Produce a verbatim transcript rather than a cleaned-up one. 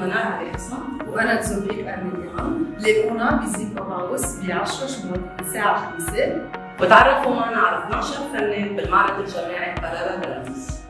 منار علي حسن. وأنا تزوبيك أمينيان. لقونا بزيت أغاوس بعشرة شهور الساعة خمسة. وتعرفوا معنا على اثنعش فنان بالمعرض الجامعي قرارة بلديس.